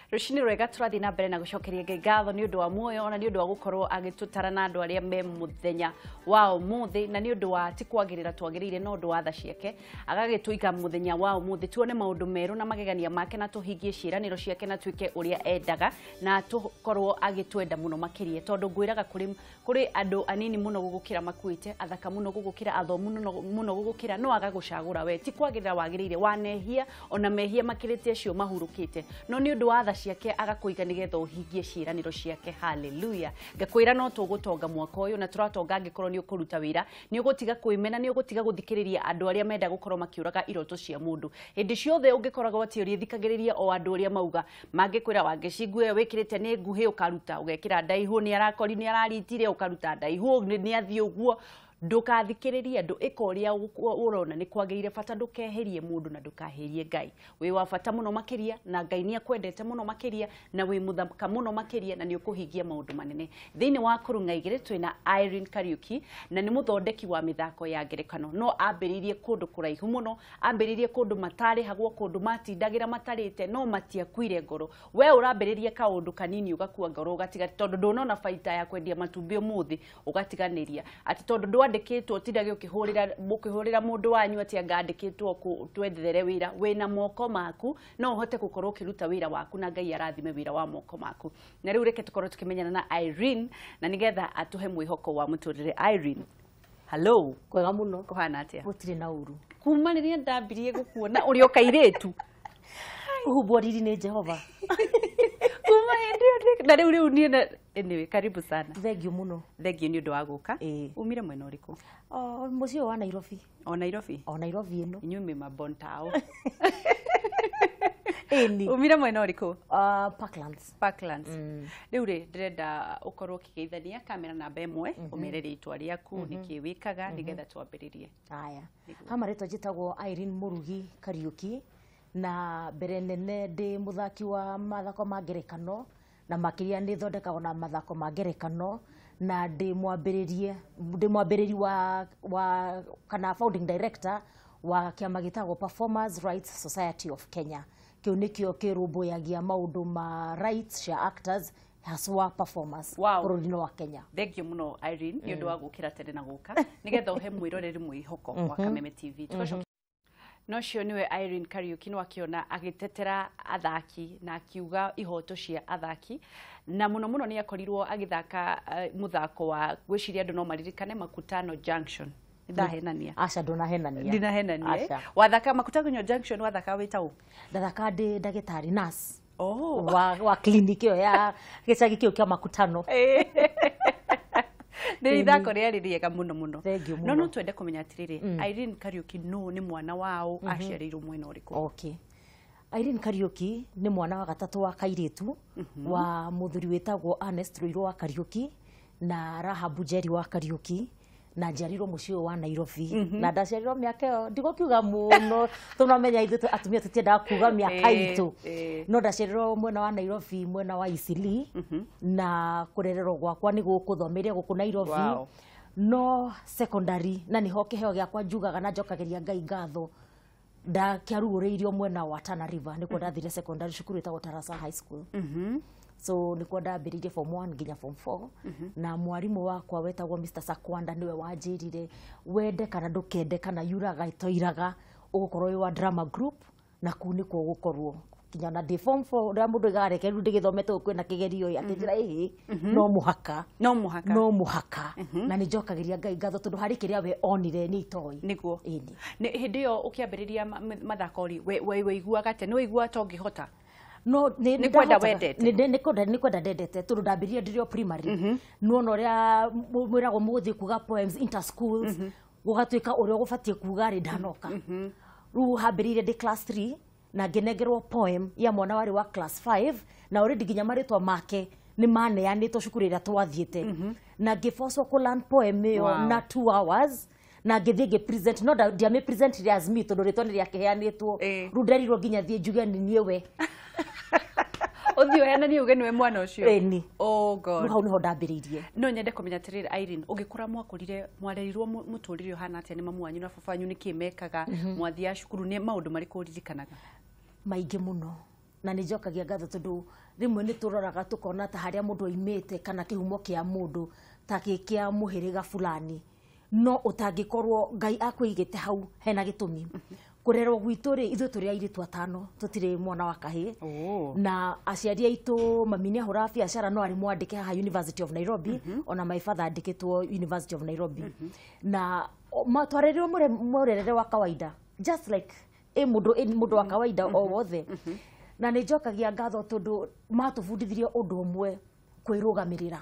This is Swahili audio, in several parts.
Rushini rwega turathi na mbere na gucokeria Ngai ngatho ni undu wa muoyo ona ni undu wa gukorwo agitutara na andu aria me muthenya wa umuthi na ni undu wa ti kwagirira twagirire no undu wa tha ciake agagituika muthenya wa umuthi tuone maundu meru na magegania make na tuhingie ciiraniro ciake na tuike uria endaga na tukorwo agitwenda muno makirie tondu ngwiraga kuri andu anini muno gugukira makuite athaka muno gugukira athomu muno gugukira no agagucagura we ti kwagirira wagirire wanehia ona mehia makirite cio mahurukite no ni undu wa tha ciake agakuiga nigetha uhingie ciiraniro ciake. Hallelujah. Ngakwira no tugutonga mwaka uyu na turatonga angikorwo ni ukuruta wira ni ugutiga kwimena ni ugutiga guthikiriria andu aria menda gukorwo makiuraga iroto cia mundu hindi ciothe ungikoragwo ati uri thikagiriria o andu aria mauga mangikwira wangicigue wikirite ni nguhi ukaruta ugekira ndaihu ni arakori ni araritire ukaruta ndaihu ni athie uguo ndukathikiriria ndu ikoria urona ni kwagirire fata ndukeherie mundu na ndukaherie Ngai wi wa fata muno makiria na Ngai ni akwendete muno makiria na wi muthaka muno makiria na ni ukuhingia maundu manene thiini wa kurunga igire twina Irene Kariuki na ni muthondeki wa mithako ya ngerekano no ambiririe kundu kuraihu muno ambiririe kundu matari hagwo kundu matindagira matarite no matiakwire ngoro we urambiririe kaundu kanini ugakua ngoro ugatiga tondu ndonona faita ya kwendia matumbi umuthi ugatiganiria ati tondu andikitwo tidage ukihurira mundu wanyu ati angandikitwo twethere wira wina moko maku no uhote gukorwo ukiruta wira waku na Ngai arathime wira wa moko maku na riu reke tukorwo tukimenyana na Irene na nigetha atuhe mwihoko wa muturire. Irene, hello. Kwega muno. Kuhana atia? Gutire na uru. Kuma riria ndambirie gukuona uri o kairetu. Uhubwo riri ni Jehova. Kuma hindi na riu ni na anyway karibu sana. Thank muno. Thank you ni undu wa guka. Umire mwena uriku? Mucio wa Nairobi. O Nairobi? O Nairobi ino. Inyume mabontao. Eni. Umire mwena uriku? Parklands. Parklands. Riu ri ndirenda ukorwo kigeithania kamera namba imwe umire ritwa riaku nikiwikaga nigetha twambiririe. Aya. Hama ritwa jitagwo Irene Murugi Kariuki na mbere nene ndi muthaki wa mathako ma ngerekano na makiria ni thondekagwo na mathako ma ngerekano na ndi mwambiriri wa kana founding director wa kiama gitagwo Performers Rights Society of Kenya. Kiu nikio kirumbuyagia maundu ma rights cia actors haswa performers bururi-ini wa Kenya. Thank you muno Irene ni undu wa gukira tene na guka nigetha uhe mwiroreri mwihoko wa Kameme TV. No cio niwe Irene Kariuki no akiona agitetera athaki na akiuga ihoto cia athaki na muno ni akorirwo agithaka muthako wa gwiciria andu no maririkane Makutano Junction. Ndahenania. Aca ndunahenania. Ndinahenania. Wathaka Makutano Junction wathaka witau? Ndathaka ndi ndagitari nurse. Oh. Wa clinic yo ya gicagi kio kia Makutano. Ni ithako riari riega muno. No no twende kumenya atiriri Irene Kariuki no ni mwana wao aciarirwo mwena uriku? Okay. Irene Kariuki ni mwana wa gatatu wa kairetu wa muthuri wetagwo Ernest Ruiro wa Kariuki na Rahabu Njeri wa Kariuki na njarirwo mucio wa Nairobi na ndaciarirwo miaka yo ndigukiuga muno tunamenya ithu atumia tutiendaga kuga miaka itu no ndaciarirwo mwena wa Nairobi mwena wa Isili na kurererwo gwakwa ni gukuthomeire guku Nairobi no secondary na niho kiheo giakwa njugaga na njokageria Ngai ngatho ndakiaruguriirio mwena wa Tana River nikuo ndathire secondary cukuru itagwo Tarasa High School. So nikuo ndambiririe form 1 nginya form 4 na mwarimu wakwa wetagwo Mr. Sakwanda niwe wanjirire wende kana ndukende kana yuraga itoiraga ugukorwo wi wa drama group na ku nikuo gukorwo kinya na de form 4 nda mundu igareke ru ndigithomete kwina kigerio ya njira ihi no muhaka na nijokagiria Ngai ngatho tondu hari kiria we onire ni itoi niguo ni hindi yo ukiambiriria mathako ri we iguaga te ni wigua tongihota? No ni kwenda wendete ni kwenda ndendete tondu ndambirie ndirio primary nuona uria mwiragwo muguthi kuga poems inter schools gugatuika uria gubatie kuga ri ndanoka ru hambiririe ndi class 3 na ngenegerwo poem ya mwana wari wa class 5 na already ginya maritwa make ni maneanitwo cukuru ira twathiete na ngifoswo ku learn poem yo na 2 hours na ngithie ngipresent no ndiame present as me tondu ritwa ni riakiheanitwo ru nderirwo ginya thie njuge ni niwe Othio yana ni uge niwe mwana ucio? Eni. Oh God. Hau niho ndambiririe. No nyende kumenya atiriri Irene ugikura mwakurire mwarerirwo muturire hana atia ni mamu wanyu na baba wanyu nikimekaga mwathia cukuru ni maundu mariko ririkanaga? Maingi muno. na nĩ njokagia ngatho tondũ rĩmwe nĩ tũroraga tũkona ta harĩa mũndũ oimĩte kana kĩhumo kĩa mũndũ ta gĩkĩa mũhĩrĩga fulani no ũtangĩkorwo Ngai akwĩigĩte hau hena gĩtũmi kũrerwo gwitũ rĩ ithuĩ tũrĩ airĩtu atano tũtirĩ mwana wa kahĩĩ na aciari aitũ mami nĩ ahũraga biacara no arĩ mwandĩke haha University of Nairobi ona my father andĩkĩtwo University of Nairobi na twarĩrĩrwo mũrerere wa kawaida just like mũndũ wa kawaida o wothe na nĩ njokagia ngatho tondũ matũbundithirie ũndũ ũmwe kwĩrũgamĩrĩra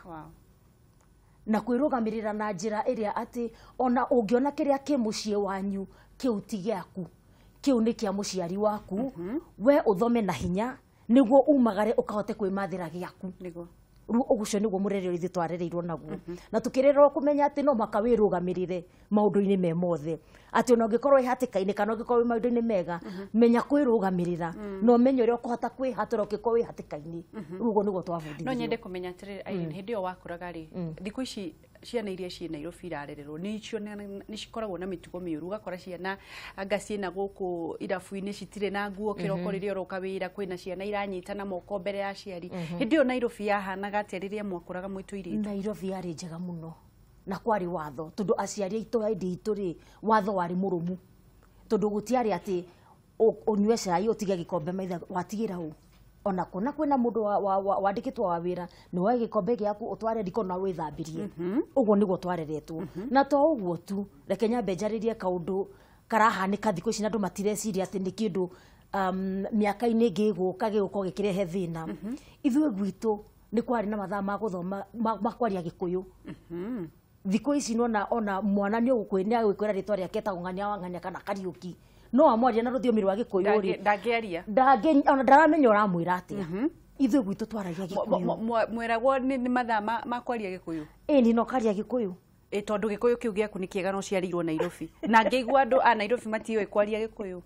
na kwĩrũgamĩrĩra na njĩra ĩrĩa atĩ ona ũngĩona kĩrĩa kĩ mũciĩ wanyu kĩu ti gĩaku kĩu nĩ kĩa mũciari waku we ũthome na hinya nĩguo umagare ũkahote kwĩmathĩra gĩaku ũguo nĩguo mũrere ũrĩa twarereirwo naguo na tũkĩrerwo kũmenya atĩ no mũhaka wĩrũgamĩrĩre maũndũ-inĩ me mothe atĩ ona ũngĩkorwo wĩ hatĩka-inĩ kana ũngĩkorwo wĩ maũndũ-inĩ mega menya kwĩrũgamĩrĩra na ũmenye ũrĩa ũkũhota kwĩhatĩra ũngĩkorwo wĩ hatĩka-inĩ ũguo nĩguo twabundithirio. No nyende kũmenya atĩrĩrĩ hĩndĩ ĩyo wakũraga rĩ thikũ ici ciana iria ciĩ Nairobi irarererwo nĩ cikoragwo na mĩtugo mĩũru ũgakora ciana anga ciĩna gũkũ irabu-inĩ citirĩ na nguo kĩroko rĩrĩa ũroka wĩra kwĩna ciana iranyitana moko mbere ya aciari hĩndĩ ĩyo Nairobi yahanaga atĩa rĩrĩa mwakũraga mwĩ tũirĩtu? Nairobi yarĩ njega mũno na kwarĩ watho tondũ aciari aitũ hĩndĩ itũ rĩ watho warĩ mũrũmu tondũ gũtiarĩ atĩ ũnyue cai ũtige gĩkombe maitha watigĩra ũ ona kuna kwĩna mũndũ wandĩkĩtwo wa wĩra nĩ woe gĩkombe gĩaku ũtware ndiko na wĩthambĩrie ũguo nĩguo twareretwo na to ũguo tu reke nyambe njarĩrie kaũndũ karahanĩka thikũ ici na andũ matireciria atĩ nĩ kĩndũ mĩaka-inĩ ĩngĩ gĩgũkorwo gĩkĩrehe thĩna ithuĩ gwitũ nĩ kwarĩ na mathaa ma gũthoma makwaria Gĩkũyũ thikũ ici ona mwana nĩ ũgũkwĩra rĩtwa rĩake etagwo Ng'ania wa Ng'ania kana Kariũki no amwaria na rũthiomi rwa Gĩkũyũ rĩ ndangĩaria ona ndaramenya ũramwĩra atĩa ithuĩ gwitũ twaragia Gĩkũyũ mweragwo nĩ mathaa ma kwaria Gĩkũyũ ĩni no karia Gĩkũyũ tondũ Gĩkũyũ kĩu gĩaku nĩ kĩega no ciarĩirwo Nairobi na ngĩigua andũ a Nairobi matiũĩ kwaria Gĩkũyũ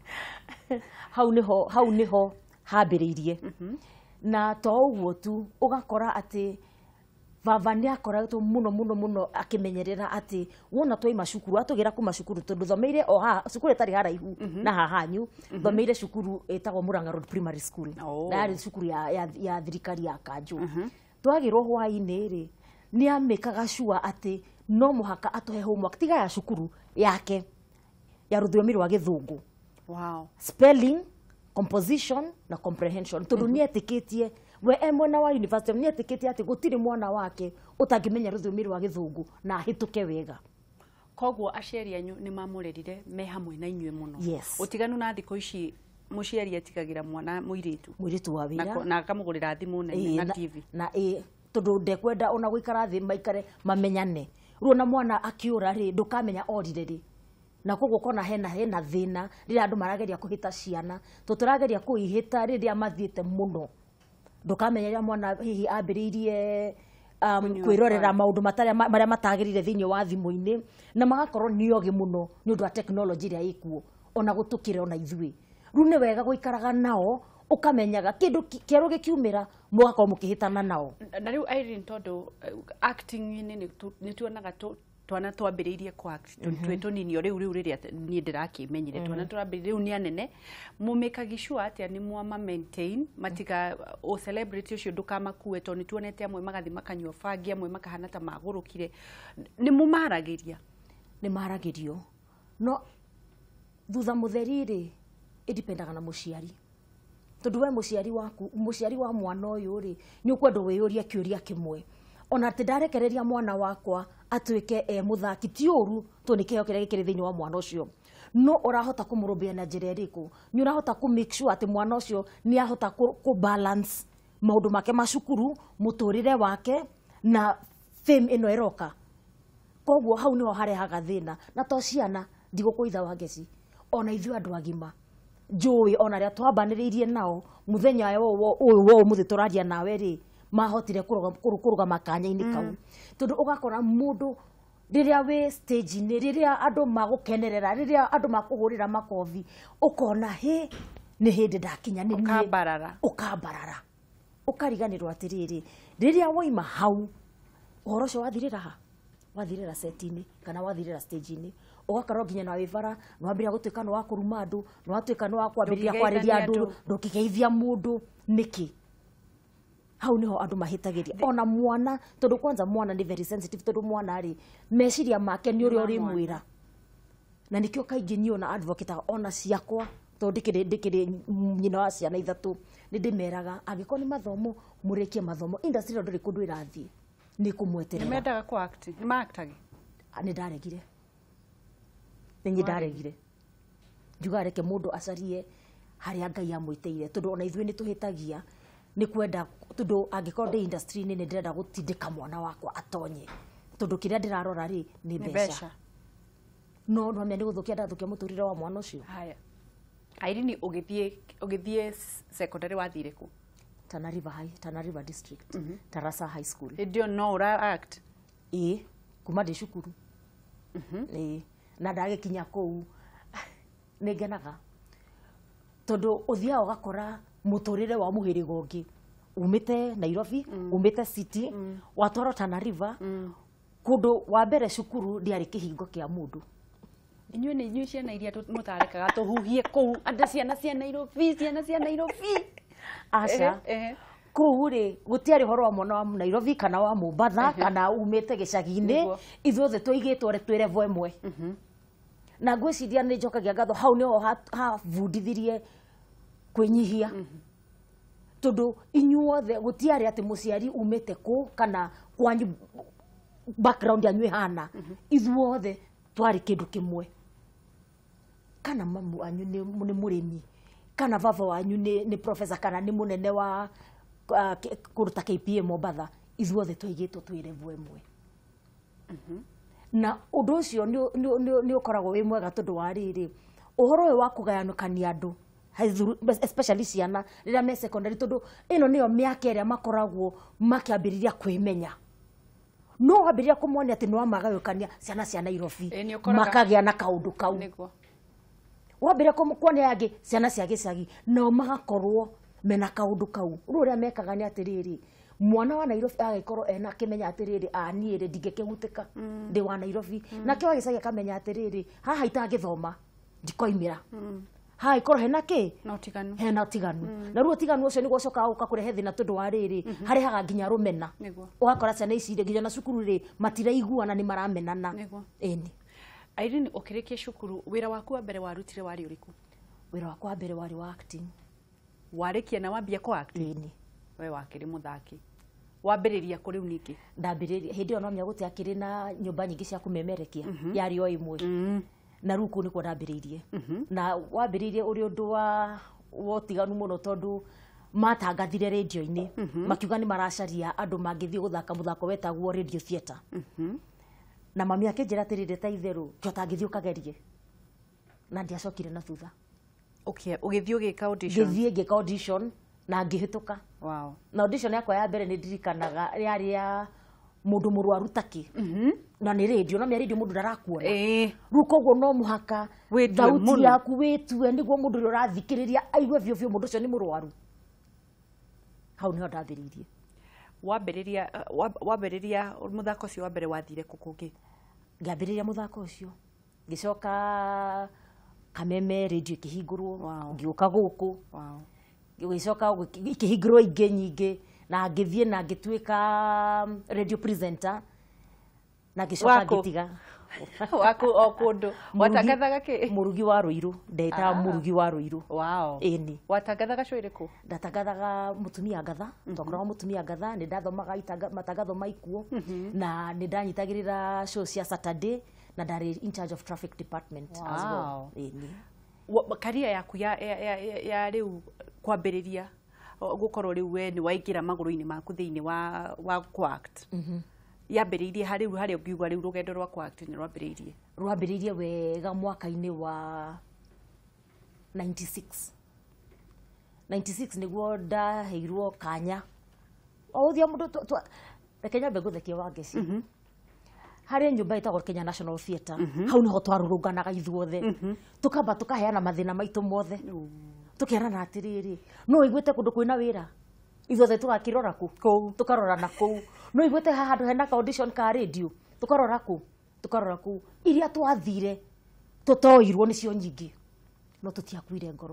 hau niho hambĩrĩirie na to ũguo tu ũgakora atĩ baba nĩ akoretwo mũno akĩmenyerera atĩ wona twaima cukuru atũgĩra kuma cukuru tondũ thomeire o haha cukuru ĩtarĩ haraihu na haha hanyu thomeire cukuru ĩtagwo Murang'a Road Primary School na yarĩ cukuru ya thirikari ya Kanjũ twagĩrwo hwaĩ-inĩ rĩ nĩ amĩkaga sure atĩ no mũhaka atũhe homework tiga ya cukuru yake ya rũthiomi rwa Gĩthũngũ spelling composition na comprehension tondũ nĩ etĩkĩtie we mwena wa university nĩ etĩkĩtie atĩ gũtirĩ mwana wake ũtangĩmenya rũthiomi rwa Gĩthũngũ na ahĩtũke wega koguo aciari anyu nĩ mamũrerire me hamwe na inyuĩ mũno ũtiganu na thikũ ici mũciari etigagĩra mwana mũirĩtu wa wĩra na akamũgũrĩra thimũ nene na TV na tondũ ndekwenda ona gũikara thĩ maikare mamenyane rĩu na mwana akĩũra rĩ ndũkamenya orire rĩ na koguo kona hena thĩna rĩrĩa andũ marageria kũhĩta ciana tũtũrageria kũihĩta rĩrĩa mathiĩte mũno ndũkamenya rĩrĩa mwana hihi ambĩrĩirie kwĩrorera maũndũ marĩa matagĩrĩire thĩinĩ wa thimũ-inĩ na magakorwo nĩ ogĩ mũno nĩ ũndũ wa tekinoronjĩ ĩrĩa ĩkuo ona gũtũkĩra ona ithuĩ rĩu nĩ wega gũikaraga nao ũkamenyaga kĩndũ kĩerũ gĩkiumĩra mũgakorwo mũkĩhĩtana nao na rĩu Irene tondũ acting-inĩ nĩ tuonaga twana twambĩrĩirie kwa twĩ tũnini o rĩu rĩrĩa niĩ ndĩrakĩmenyire twana twambĩrĩirie rĩu nĩ anene mũmĩkagi sure atĩa nĩ mwama maintain matiga o celebrity ũcio ndũkamakue tondũ nĩ tuonete amwe magathi makanyua bangi amwe makahana ta magũrũkire nĩ mũmaragĩria nĩ maragĩrio no thutha mũtheri rĩ ĩdipendaga na mũciari tondũ we mũciari wa mwana ũyũ rĩ nĩ ũkwenda wĩyũrie kĩũria kĩmwe ona atĩ ndarekereria mwana wakwa atuĩke mũthaki ti ũru to nĩ kĩheo kĩrĩa gĩkĩrĩ thĩinĩ wa mwana ũcio no ũrahota kũmũrũmbia na njĩra ĩrĩkũ nĩ ũrahota kũ make sure atĩ mwana ũcio nĩ ahota kũ balance maũndũ make ma cukuru mũtũrĩre wake na fame ĩno ĩroka koguo hau nĩho harehaga thĩna na to ciana ndigũkũitha wa ngeci ona ithuĩ andũ agima njũĩ ona rĩa twambanĩrĩirie nao mũthenya ũyũ mũthĩ tũraria nawe rĩ mahotire kũrũgama kanya-inĩ kau tondũ ũgakora mũndũ rĩrĩa wĩ stage-inĩ rĩrĩa andũ magũkenerera rĩrĩa andũ makũhũrĩra makobi ũkona nĩ hĩndĩ ndakinya nĩ ũkambarara ũkariganĩrwo atĩrĩrĩ rĩrĩa woima hau ũhoro ũcio wathirĩra ha wathirĩra set-inĩ kana wathirĩra stage-inĩ ugakorwo nginya na wibara no wambira gutuika no wakuruma andu no watuika no wakwambiriria kwariria andu ndukigeithia mundu niki hau niho andu mahitagiria ona mwana tondu kwanza mwana ni very sensitive tondu mwana ri meciria make ni uria uri mwira na nikio kaingi niona advocate ona ciakwa tondu ndikiri nyina wa ciana ithatu ni ndimeraga angiko ni mathomo murekie mathomo industry nduri kundu irathie ni kumweterera ni mendaga ku act ni maactagi ni ndaregire ni ndaregire njuga reke mundu acarie haria Ngai amwiteire tondu ona ithuĩ ni tuhitagia ni kwenda tondu angikorwo ndi industry ni ndirenda gutindika mwana wakwa atonye tondu kiria ndirarora ri ni mbeca no no ni guthukia ndathukia muturire wa mwana ucio haya Irene ugithie secondary wathire ku Tana River district Tarasa high school ndio no ura act kuma ndi cukuru na ndagikinya kuu ningenaga tondu uthia ugakora muturire wa muhirigo ngi umite Nairobi umite city watwaro Tana River kundu wa mbere cukuru ndiari kihingo kia mundu inyuĩ ciana iria mutarekaga tuhuhie kuu andu ciana cia Nairobi aca kuu ri gutiari horo wa mwana wa Nairobi kana wa Mombasa kana umite gicagi-ini ithuothe twaigitwo re twire vemwe na ngwiciria ni njokagia ngatho hau niho havundithirie kwinyihia tondu inyuothe gutiari ati muciari umite ku kana kwanyu background yanyu ihana ithuothe twari kindu kimwe kana mamu anyu ni murimi kana baba wanyu ni professor kana ni munene wa kuruta KPA Mombasa ithuothe twaigitwo twire vemwe na undu ucio ni ukoragwo wi mwega tondu wa riri uhoro uyu wa kugayanukania andu especially ciana rira me secondary tondu ino niyo miaka iria makoragwo makiambiriria kwimenya no wambiria kumuonia ati no magayukania ciana cia Nairobi makagia na kaundu kau wambiria kumuonia yangi ciana cia gicagi no magakorwo mena kaundu kau uria mekaga ni atiriri mwana wa Nairobi agikorwo ena kimenya atiriri niire ndingekigutika ndi wa Nairobi na kiwa gicagi akamenya atiriri haha itangithoma ndikoimira ha ikorwo hena ki hena tiganu na ruo tiganu ucio niguo coka uka kurehe thina tondu wa riri hari haga nginya rumena ugakora ciana ici nginya na cukuru ri matiraiguana ni maramenana eni Irene ukirikia cukuru wira waku wa mbere warutire wari uriku wira wakwa wa mbere wari wa acting warikia na wambia ku act eni we wakiri muthaki wambiriria kuri uniki ndambiriria hindi ona mya guti akiri na nyumba nyingi cia kumemerekia yari o imwe na ruku ni kwambiririe na wambiririe uri undu wa wotiganu muno tondu matangathire radio-ini makiuga ni maracaria andu mangithie guthaka muthako wetagwo radio theatre na mami akinjira atirire ta itheru kyota ngithie ukagerie na ndiacokire na thutha ugithie ugika audition ngithie ngika audition na ngihituka na audition yakwa ya mbere ni ndirikanaga yari ya mundu murwaru taki na ni radio na mi radio mundu ndarakuona ru koguo no muhaka thauti yaku witue niguo mundu urathikiriria aigue vyo mundu cio ni murwaru hau ni ndambiririe wambiriria muthako cio wa mbere wathire kukungi ngambiriria muthako ucio ngicoka Kameme radio kihingurwo ngiuka guku gicoka ikihingurwo ingi nyingi na ngithie na ngituika radio presenter na gicoka ngitiga waku okundu watangathaga ki murugi wa Ruiru ndeta murugi wa Ruiru eni watangathaga show iriku ndatangathaga mutumia ngatha tokorwo mutumia ngatha ni ndathomaga matangatho maikuo na ni ndanyitagirira show cia Saturday na ndari in charge of traffic department as well eni career yaku ya riu kwambiriria gukorwo riu we ni waingira maguru-ini maku thiini wa act yambiririe hari ungiugwa riu rugendo rwa act ni rwambiririe wega mwaka-ini wa 96 niguo ndaheirwo kanya uthia mundu Kenya Bengo the Kiwa Gesi hari nyumba itagwo Kenya National Theatre hau niho twarurunganaga ithuothe tukamba tukaheana mathina maitu mothe tukirana atiriri no igwete kundu kwina wira ithuothe tugakirora ku tukarora na ku no igwete handu hena audition ka radio tukarora ku iria twathire tutoirwo nicio nyingi no tutiakuire ngoro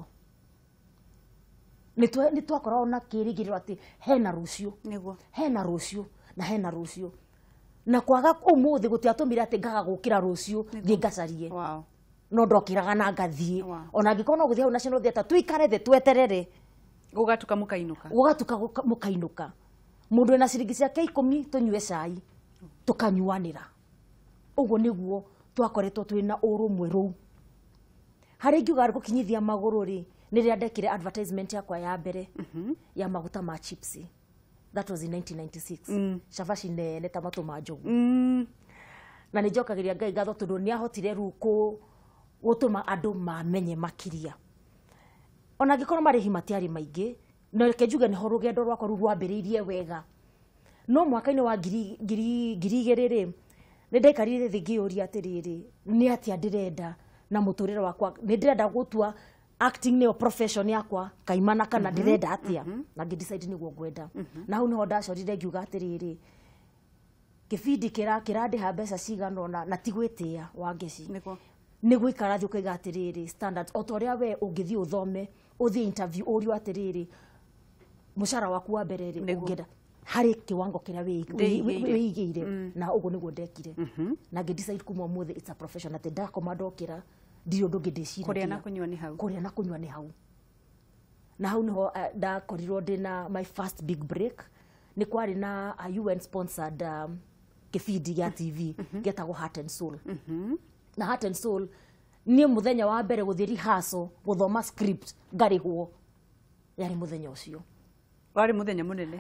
ni twakorwo na kirigiriro ati hena rucio niguo hena rucio na hena rucio na kwaga umuthi gutiatumire ati ngaga gukira rucio thie ngacarie wow no ndokiraga na ngathie Wow. ona ngikona guthie au national theatre tuikare the tweterere gugatuka mukainuka gugatuka mukainuka mundu ena ciringi ciake 10 tunyue cai tukanyuanira uguo niguo twakoretwo twina urumwe ruu hari ngiuga gukinyithia maguru ri niria ndekire advertisement yakwa ya mbere ya maguta ma chips. That was in 1996 shabashi nene ta matu ma njogu na ni njokagiria Ngai ngatho tondu ni ahotire ruko gutuma andu mamenye makiria ona ngikora marihi matiari maingi no reke njuge ni ho rugendo rwakwa rwambiriirie wega no mwaka-ini wa ngiri ri ni ndaikarire thi ngiuria atiriri ni atia ndirenda na muturire wakwa ni ndirenda gutua acting ni profession yakwa kaimana kana ndirenda atia na ngidecide niguo ngwenda na hau niho ndacorire ngiuga atiriri kibindi kirandiha mbeca cigana na tigwitia wangeci ni gwikara thi ukaiga atiriri standards otoria we ungithii uthome uthii interview urio atiriri mushara waku wa mbere ri ungenda hari kiwango kiria wiigire na uguo niguo ndekire na ngidecide kuma muthi it's a profession ati ndakoma ndokira ndio ndungi ndicira kuria na kunyua ni hau na hau niho ndakorirwo ndina my first big break ni kwari na UN sponsored kibindi gya TV getagwo Heart and Soul na Heart and Soul ni muthenya wa mbere guthiri haso guthoma script ngarihwo yari muthenya ucio wari muthenya munene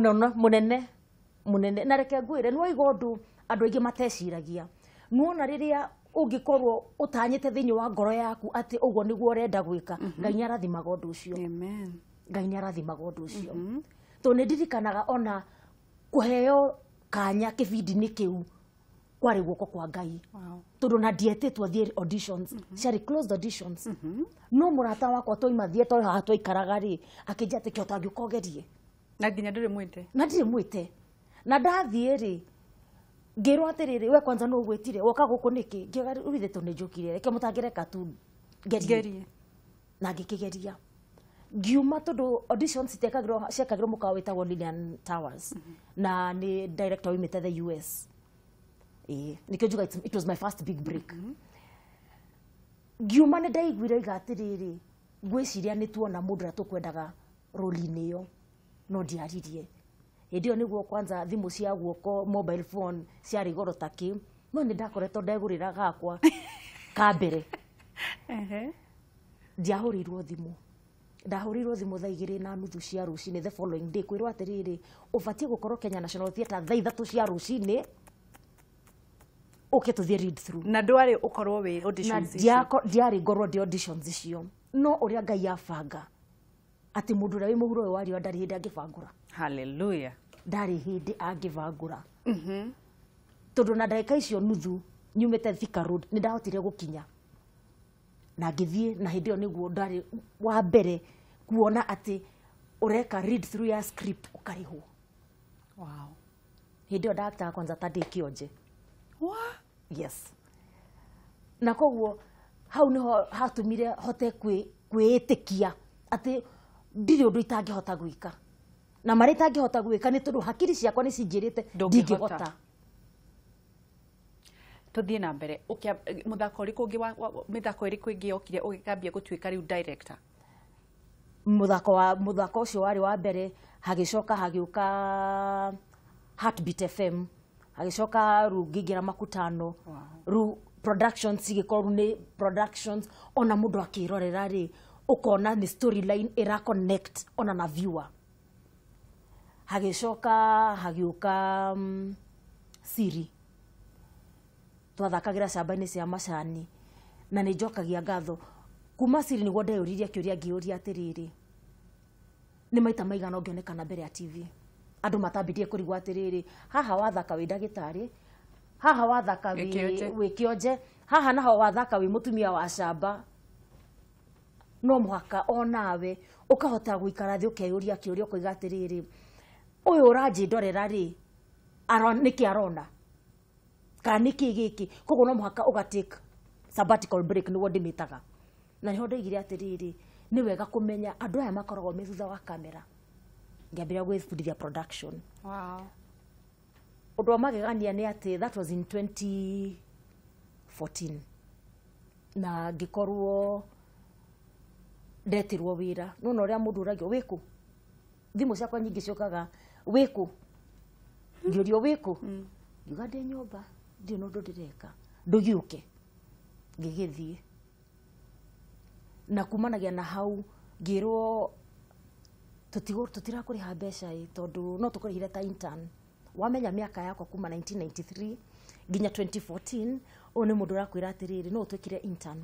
munene na reke ngwire no igondu andu aingi mateciragia nuona riria ungikorwo utanyite thinyi wa ngoro yaku ati uguo niguo urenda gwika Ngai niarathimaga undu ucio amen Ngai niarathimaga undu ucio to ni ndirikanaga ona kuheo kanya kibindi-ini kiu kwari guoko kwa Ngai wow tondu na ndietitwo thie auditions ciari closed auditions no murata wakwa toima thie to haha twaikaraga ri akinja ati kio tangiukogerie na nginya ndire mwite na ndire mwite na ndathie ri ngirwo atiriri we kwanza no gwetire woka guku niki ngiuga urithe to njukire reke mutangireka tu gerie na ngikigeria ngiuma tondu auditions ciekagirwo mukawa witagwo Lilian Towers na ni director wimite the US nikio njuga it was my first big break ngiuma ni ndaiguire igatiriri ngwiciria ni tuona mundu ra tukwendaga role-ini yo no ndiaririe hindi niguo kwanza thimu cia guoko mobile phone ciari goro taki no ni ndakoretwo ndegurira gakwa ka mbere ndiahurirwo thimu ndahurirwo thimu thaa 2:30 cia rucini the following day kwirwo atiriri ubatie gukorwo Kenya National Theatre thaa 3 cia rucini uke tuthie read through na ndwari ukorwo we auditions na ndiari ngorwo ndi auditions icio no uria Ngai abanga ati mundu ria wi muhuro we wari ndari hindi angibangura hallelujah ndari hindi angibangura tondu na ndagika icio nuthu nyumite Thika Road ni ndahotire gukinya na ngithie na hindi yo niguo ndari wa mbere kuona ati ureka read through ya script ukarihwo wow hindi yo ndakta kwanza tadi kionje what yes na koguo hau niho hatumire hote kwiitikia ati ndiri undu itangihota gwika na mari itangihota gwika ni tondu hakiri ciakwa ni cinjirite ndingihota tuthie na mbere ukia muthako ri kungi wa mithako iri kwingi okire ugikambia gutwika riu director muthako ucio wari wa mbere hagicoka hagiuka Heartbeat FM hagicoka ru ngingira makutano ru productions cigikorwo ni productions ona mundu akirorera ri ukona ni storyline ira connect ona na viewer hagicoka hagiuka siri twathakagira camba-ini cia macani na ni njokagia ngatho kuma siri niguo ndeyuririe kiuria ngiuria atiriri ni maita maigana ngionekana mbere ya TV andu matambidie kurigwa atiriri haha wathaka wi ndagitari haha wathaka wi kionje haha naho wathaka wi mutumia wa camba no muhaka onawe ukahota guikara thi ukeyuria kiuria kuiga atiriri uyu uranji ndorera ri niki arona kaniki giki koguo no muhaka ugatake sabbatical break niguo ndimitaga na niho ndoigire atiriri ni wega kumenya andu aya makoragwo me thutha wa kamera ngiambira gwithudithia production. Wow. Undu wa magegania ni ati that was in 2014 na ngikorwo ndetirwo wira nona uria mundu uragio wiku thimu ciakwa nyingi ciokaga wiku ngiorio wiku ngiuga ndi nyumba ndio no ndireka ndugiuke ngigithie na kumanagia na hau ngirwo tutirakuriha mbeca tondu no tukurihire ta intern wamenya miaka yakwa kuma 1993 nginya 2014 one mundu rakwira atiriri no twikire intern.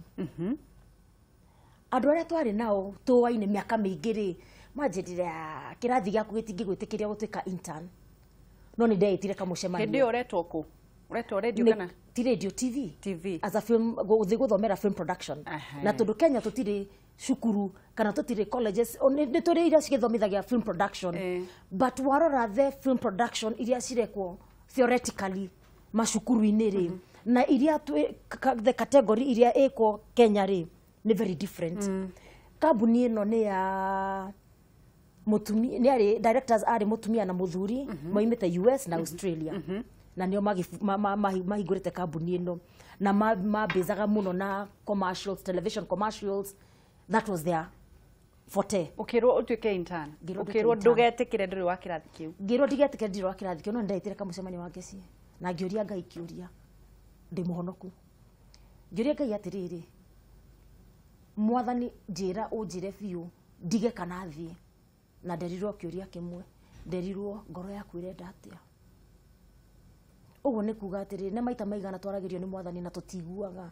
Andu aria twari nao tuwaine miaka mingi ri manjirire kirathi giaku gitingi gwitikiria gutwika intern no ni ndeitire kamucemanio hindi uretwo ku uretwo radio kana ti radio TV as a film guthomera film production na tondu Kenya tutiri shukuru kana tutiri colleges ni turi ira cigithomithagia film production but warora the film production iria cirekwo theoretically mashukuru-ini ri na iria the category iria iko Kenya ri ni very different. Kambuni ino ni ya mutumi ni ari directors ari mutumia na muthuri moimite US na Australia na nio mahingurite kambuni ino na mabezaga muno na commercials, television commercials. That was their forte. Ukirwo utwike intern ukirwo ndugetikire ndiri wa kirathi kiu ngirwo ndigetikire ndiri wa kirathi kiu no ndaitire kamucemani wa ngeci na ngioria Ngai kiuria ndi muhonoku ngioria Ngai atiriri mwathani njira unjire biu ndige kana thie na nderirwo kiuria kimwe nderirwo ngoro yaku irenda atia uguo ni kuga atiriri ne maita maigana twaragirio ni mwathani na tutiguaga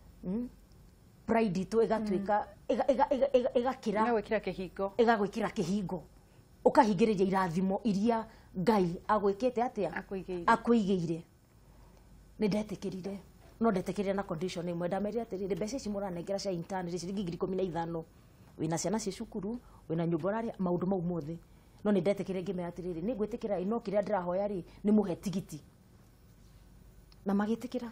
pride itu igatwika igakira na gwikira kihingo igagwikira kihingo ukahingiriria irathimo iria Ngai agwikite atia akuigeire ni ndetikirire no ndetikirire na condition imwe ndamerire atiriri mbeca ici muranengera cia intern ciringi 15,000 wina ciana cia cukuru wina nyumba urari maundu mau mothe no ni ndetikirire ngimera atiriri ni ngwitikira ino kiria ndirahoya ri ni muhe tigiti na magitikira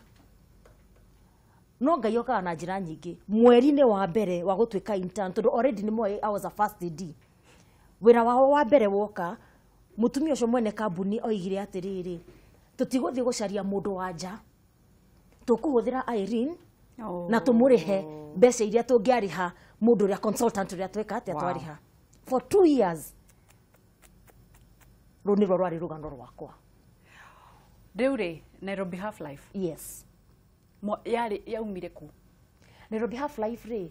no Ngai okaga na njira nyingi mweri-ini wa mbere wa gutwika intern tondu already ni moi I was a first AD wira wao wa mbere woka mutumia ucio mwene kambuni oigire atiriri tutiguthie gucaria mundu wa nja tukuhuthira Irene na tumurihe mbeca iria tungiariha mundu uria consultant uria tweka atia twariha for 2 years runiro rwari rugano rwakwa Deure Nairobi Half Life. Yes. Yari yaumire ku Nairobi Half Life ri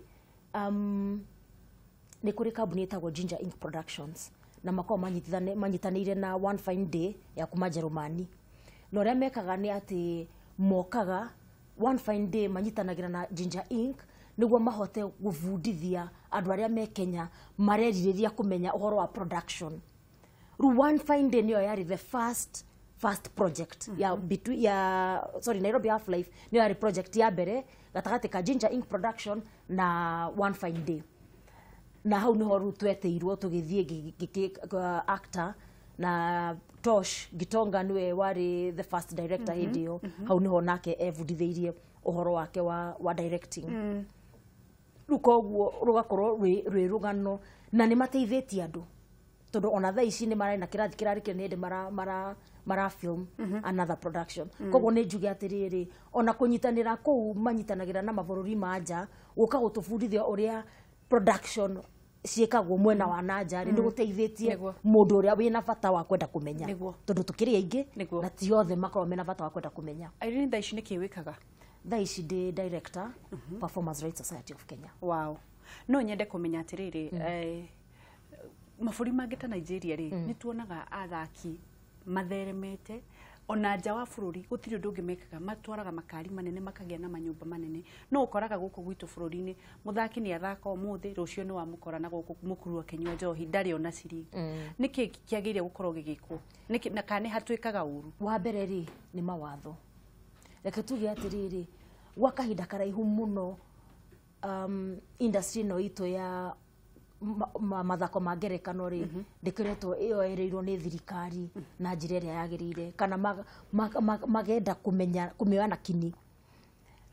ni kuri kambuni itagwo Ginger Ink Productions na makao manyitanire na One Fine Day ya kuma Jerumani no ria mekaga ni ati mokaga One Fine Day manyitanagira na Ginger Ink niguo mahote gubundithia andu aria me Kenya mareririria kumenya uhoro wa production. One Fine Day niyo yari the first project ya Nairobi Half Life niyo yari project ya mbere gatagati ka Ginger Ink Production na One Fine Day na hau niho rutweteirwo tugithie actor na Tosh Gitonga niwe wari the first director hidio hau niho nake evuditheirie uhoro wake wa directing rukoguo rugakorwo rwi rugano na ni mateithĩtie andu tondu ona thaa ici ni marena kirathi kirarikire ni ndi mara film another production koguo ni njuge atiriri ona kunyitanira kuu manyitanagira na mabururi ma nja guka gutubundithia uria production ciekagwo mwena wa nanja ri niguteithĩtie mundu uria wina bata wa kwenda kumenya tondu tukiri aingi na ti othe makorwo mena bata wa kwenda kumenya. Irene thaa ici niki wikaga? Thaa ici ndi director Performance Rights Society of Kenya. Wow. No nyende kumenya atiriri mabũrũri mangĩ ta Nigeria ri ni tuonaga athaki matheremete ona nja wa bũrũri gũtirĩ ũndũ ũngĩ mekaga matwaraga makari manene makagĩa na manyũmba manene no ũkoraga gũkũ gwitũ bũrũri-inĩ mũthaki nĩ athaka ũmũthĩ rũciũ nĩ wamũkora na gũkũ mũkuru akĩnyua njohi ndarĩ ona ciringi nĩkĩ kĩagĩrĩire gũkorwo gĩgĩkwo na kana hatwĩkaga ũru? Wa mbere ri nĩ mawatho reke tuge atiriri gwa kahinda karaihu muno industry no itu ya mathako ma ngerekano ri ndikiretwo iyo ereirwo ni thirikari na njira iria yagirire kana magenda kumenya kumeana kini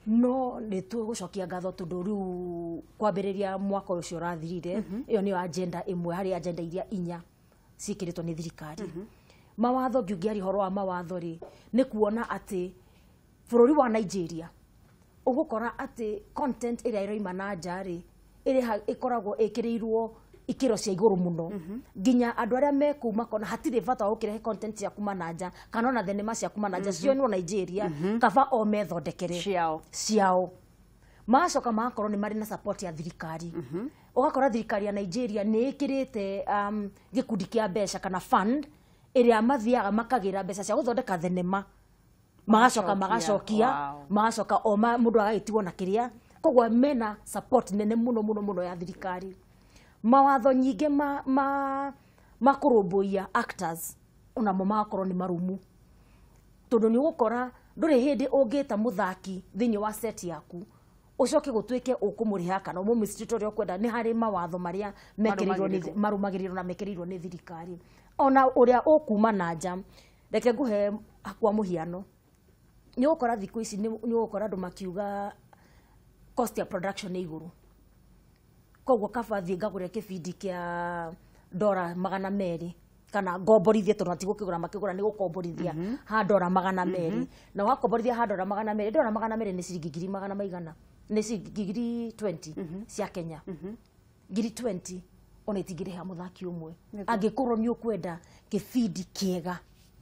no nä tå gå cokia ngatho tondå rä u kwambä mwaka å cio å rathirire ä yo nä yo agenda ä mwe harä agenda iria inya ciäkä rä two nä thirikari mawatho ngiugia rä horo wa mawatho rä nä kuona atä bå rå ri wa Nigeria å gå kora atä content ä rä a ä roima na nja rä ä koragwo ä kä rä irwo ikiro cia iguru muno nginya andu aria me kuma kona hatire bata wa ukirehe content cia kuma na nja kana ona thenema cia kuma na nja cionwo Nigeria kaba o methondekere ciao macoka makorwo ni mari na support ya thirikari ugakora thirikari ya Nigeria ni ikirite gikundi kia mbeca kana fund iria mathiaga makagira mbeca cia guthondeka thenema magacoka magacokia o mundu agaitigwo na kiria kogwa mena support nene muno ya thirikari mawatho nyinge makurumbuia actors onamo magakorwo ni marumu tondu ni ugukora nduri hindi ungita muthaki thiini wa set yaku ucoke gutwike ukumuriha kana umumistrit uria ukwenda ni hari mawatho maria mekirirwo ni marumagirirwo na mekirirwo ni thirikari ona uria ukuma na nja reke nguhe kwa muhiano ni ugukora thiku ici ni ugukora andu makiuga cost ya production ni iguru kogwo kaba thie ngagure kibindi kia $200 kana ngomborithie tondu atigukigura makigura ni gukomborithia ha $200 na wakomborithia ha $200 ni ciringi 200 ni ciringi 20 cia Kenya ngiri 20 ona itigire ha muthaki umwe angikorwo ni ukwenda kibindi kiega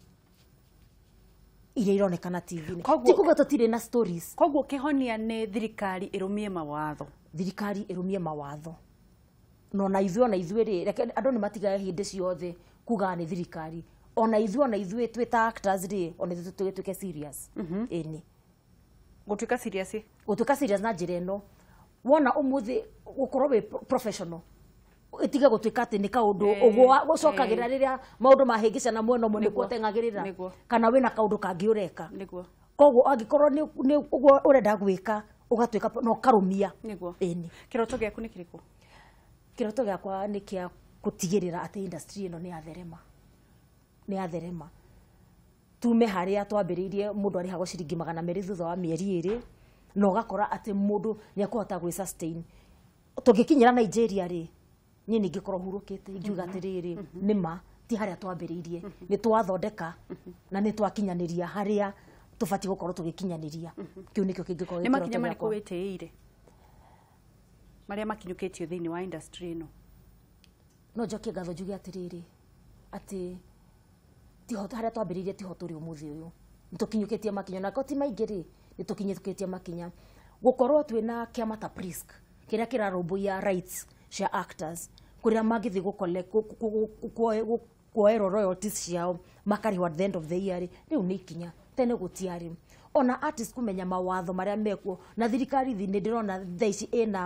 ile ironekana TV-ini tikuga tutire na stories kogwo kihonia ni thirikari irumie mawatho no na ithuĩ rĩ reke andũ nĩ matigaye hĩndĩ ciothe kuga nĩ thirikari ona ithuĩ twita actors rĩ ona tũgĩtuĩke serious ĩni gũtuĩka serious na njĩra ĩno wona ũmũthĩ gũkorwo wĩ professional itige gũtuĩka atĩ nĩ kaũndũ ũguo gũcokagĩra rĩrĩa maũndũ mahĩngĩcana mwena ũmwe nĩkuo ũteng'agĩrĩra kana wĩna kaũndũ kangĩ ũreka koguo angĩkorwo nĩ ũguo ũrenda gwĩka ugatuika no karumia eni kiroto giaku ni kiriko kiroto giakwa ni kia gutigirira ati industry ino ni atherema tume haria twambiriirie mundu ari hago ciringi 200 thutha wa mieri 2 no gakora ati mundu ni akuhota gwi sustain tugikinyira Nigeria ri ni ningikorwo hurukite ingiuga atiriri nima ti haria twambiriirie ni twathondeka na ni twakinyaniria haria tufati gukorwo tugikinyaniria kiu nikio kingikorwo ni makinya mariko witiire maria makinyukitio thiini wa industry ino no njoke ngatho njuge atiriri ati tihoto haria twambiriirie tihoto ri umuthi uyu nitukinyukitie makinya na koti maingiri nitukinyukitie makinya gukorwo twina kiama ta Prisk kiria kirarumbuia rights cia actors kuria magithi gucollect kuoerwo royalties ciao makarihwo at the end of the year riu ni ikinya tene gutiari ona artist kumenya mawatho maria mekuo na thirikari thi ni ndirona thaici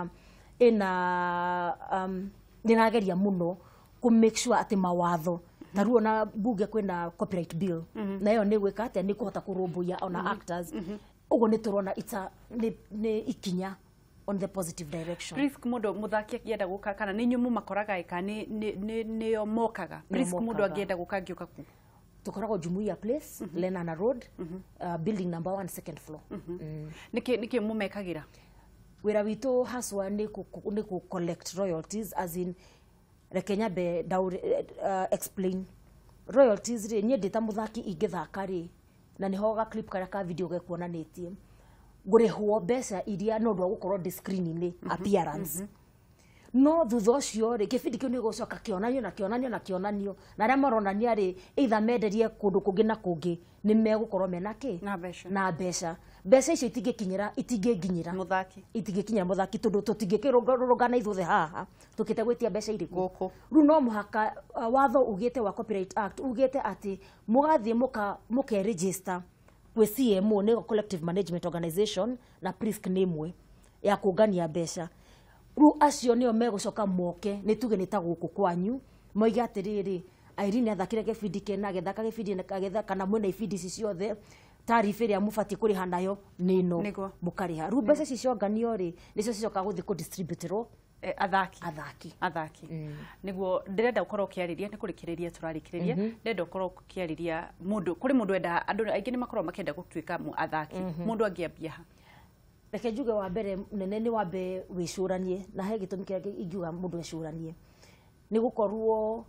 nirageria muno ku make sure ati mawatho taruo na bunge kwina copyright bill na yo ni gwika ati ni kuhota kurumbuia ona actors ugo ni turona ita ni ikinya on the positive direction. Prisk mudo muthaki akienda guka kana ni nyumu makoraga ika ni yo mokaga Prisk mudo akienda guka ngioka ku tukoragwo Jumuiya Place Lenana Road building number 1 second floor niki mumekagira wira witu haswa ni ku collect royalties as in rekenya be explain royalties ri nie ndita muthaki ingithaka ri na ni hoga clip karia ka video gekuonanetie ngurihwo mbeca iria no ndwa gukorwo discreen-ini appearance no thutha ucio ri kibindi kiu ni gucoka kionanio na aria maronania ri either menderie kundu kungi na kungi ni megukorwo mena ki na mbeca icio itingikinyira muthaki tondu tutingikirungana ithuothe haha tukite gwitia mbeca iriku riu no muhaka watho ugite wa Copyright Act ugite ati mugathie muke register we CMO ni Collective Management Organization na Prisk ni imwe ya kungania mbeca ru acio nio megucoka moke ni tuge ni ta guku kwanyu moiga atiriri Irene athakire gibindi kena gethaka gibindi kagetha kana mwena ibindi ciothe tarifa iria mufati kuriha nayo nino mukariha ru mbeca cicionganio ri nicio cicoka guthi ku distributorwo athaki niguo ndirenda ukorwo kiariria ni kurikiriria turarikiriria ndirenda ukorwo kiariria mundu kuri mundu enda andu aingi ni makorwo makenda gutuika mu athaki mundu angiambia reke njuge wa mbere nene ni wambe wicuranie na he gitumi kia ingiuga mundu ecuranie ni gukorwo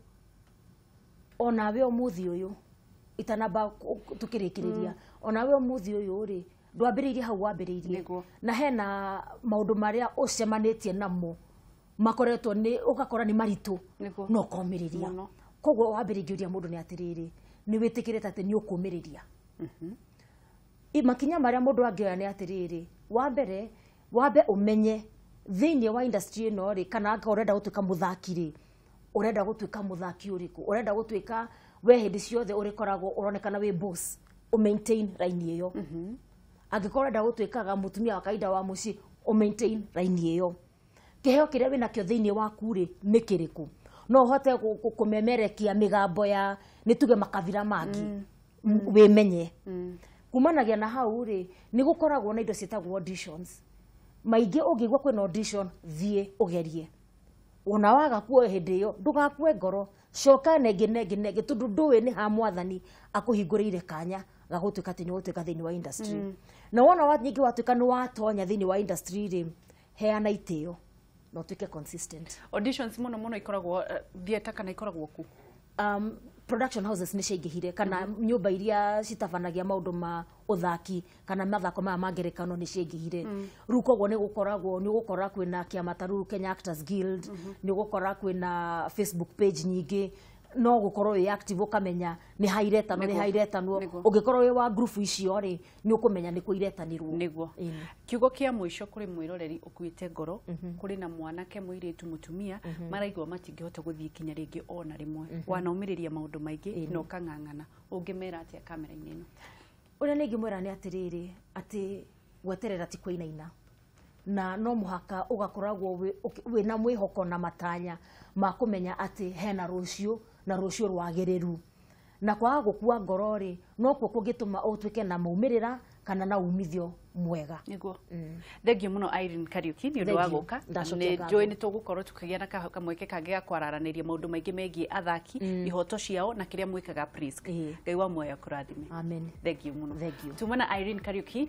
ona we umuthi uyu itanamba tukirikiriria ona we umuthi uyu ri ndwambiriirie hau wambiriirie na hena maundu maria ucemanitie namo makoretwo ni ugakora ni maritu no komiriria koguo wambiriirie mundu ni atiriri ni witikirite ati ni ukumiriria makinya maria mundu angioya ni atiriri wambe umenye thiini wa industry ino ri kana anga urenda gutuika muthaki ri urenda gutuika muthaki uriku urenda gutuika we hindi ciothe urikoragwo uronekana we boss u maintain line iyo angikorwo urenda gutuikaga mutumia wa kaida wa muci u maintain line iyo kiheo kiria wina kio thiini waku ri ni kiriku no uhote kumemerekia migambo ya nituge makavira mangi wimenye kumanagia na hau ri ni gukoragwo na indo cietagwo auditions maingi ungigwa kwina audition thie ugerie ona waga kuo hindi yo ndugakue ngoro coka nenge tundu nduwe ni ha mwathani akuhingurire kanya gagutuika ati ni gutuika thiini wa industry na wona wathiki watuika ni watonya thiini wa industry ri heana itio no tuike consistent. Auditions muno ikoragwo theater kana ikoragwo ku production houses ni ciingihire kana nyumba iria citabanagia maundu ma uthaki kana mathako ma mangerekano ni ciingihire riu koguo ni gukora kwina kiamataru Kenya Actors Guild ni gukora kwina Facebook page nyingi no gukorwo wi active ukamenya ni hairetanwo ungikorwo wi wa group icio ri ni ukumenya ni kuiretanirwo niguo kiugo kia mwisho kuri mwiroreri ukuite ngoro kuri na mwanake muiritu mutumia maraigwa matingihota guthii kinya ringi ona rimwe wanaumiriria maundu maingi no kang'ang'ana ungimera atia kamera-ini ino uria ningi mwira ni atiriri ati gweterera ti kuinaina na no muhaka ugakoragwo wina mwihoko na matanya ma kumenya ati hena rucio na rucio rwagiriru na kwaga gukua ngoro ri no kuo kungituma utuike na maumirira kana na umithio mwega niguo thengio muno Irene Kariuki ni undu wa guka ni joy ni tugukorwo tukigia na kamweke kangi ga kwararaniria maundu maingi megie athaki ihoto ciao na kiria mwikaga Prisk ngai wa muoyo kurathime amen thengio muno tumana Irene Kariuki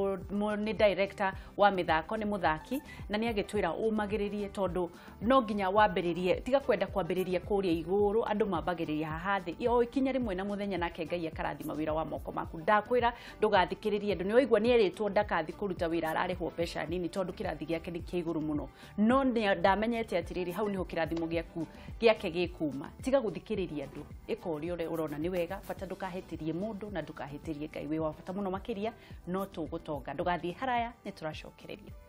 ni director wa mithako ni muthaki na ni agitwira umagiririe tondu no nginya wambiririe tiga kwenda kwambiriria kuria iguru andu mambagiriria hahathi yo ikinya rimwe na muthenya nake ngai akarathima wira wa moko maku ndakwira ndugathikiririe andu ni oigwa ni eritwo ndakathi kuruta wira ararihwo mbeca nini tondu kirathi giake ni kiiguru muno no ndamenyete atiriri hau niho kirathimo giake gikuma tiga guthikiriria andu ikori ore urona ni wega bata ndukahetirie mundu na ndukahetirie ngai wi wa bata muno makiria no tugutonga ndugathi haraya ni turacokereria